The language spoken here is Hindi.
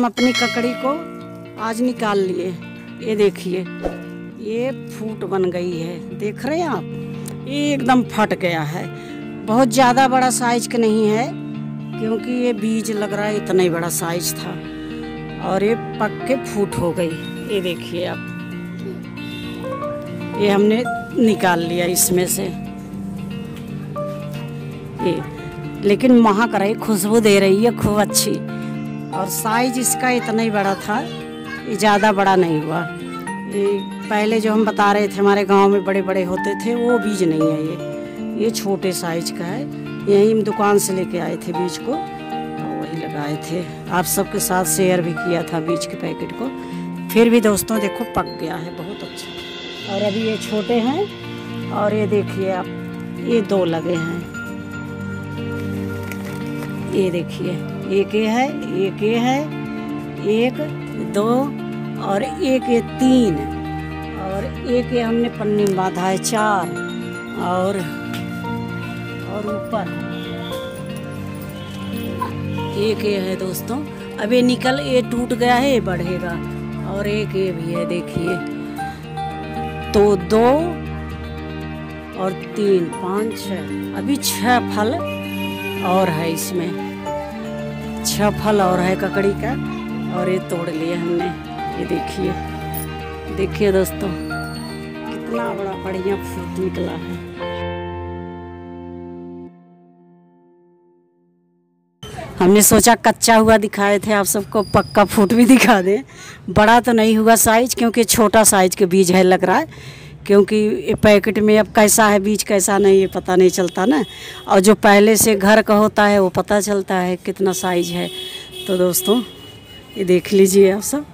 हम अपनी ककड़ी को आज निकाल लिए। ये देखिए, ये फूट बन गई है, देख रहे हैं आप, ये एकदम फट गया है। बहुत ज़्यादा बड़ा साइज का नहीं है, क्योंकि ये बीज लग रहा है इतना ही बड़ा साइज था, और ये पक के फूट हो गई। ये देखिए आप, ये हमने निकाल लिया इसमें से। ये लेकिन महक रही, खुशबू दे रही है खूब अच्छी, और साइज इसका इतना ही बड़ा था, ये ज़्यादा बड़ा नहीं हुआ। ये पहले जो हम बता रहे थे हमारे गांव में बड़े बड़े होते थे, वो बीज नहीं है, ये छोटे साइज का है। यहीं हम दुकान से लेके आए थे बीज को, और वही लगाए थे। आप सबके साथ शेयर भी किया था बीज के पैकेट को। फिर भी दोस्तों देखो, पक गया है बहुत अच्छा। और अभी ये छोटे हैं, और ये देखिए आप, ये 2 लगे हैं। ये देखिए, एक ये है, एक ये है, 1 2 और एक ये 3, और एक ये हमने पन्नी में बांधा है 4, और ऊपर एक ये है दोस्तों। अब ये ये टूट गया है, ये बढ़ेगा। और एक ये भी है, देखिए, तो 2 और 3 5 6, अभी 6 फल और है इसमें, 6 फल और है ककड़ी का, और ये तोड़ लिए हमने। ये देखिए, देखिए दोस्तों, कितना बड़ा बढ़िया फूट निकला है। हमने सोचा कच्चा हुआ दिखाए थे आप सबको, पक्का फूट भी दिखा दें। बड़ा तो नहीं हुआ साइज, क्योंकि छोटा साइज के बीज है लग रहा है, क्योंकि ये पैकेट में अब कैसा है बीज कैसा नहीं ये पता नहीं चलता ना, और जो पहले से घर का होता है वो पता चलता है कितना साइज है। तो दोस्तों ये देख लीजिए आप सब।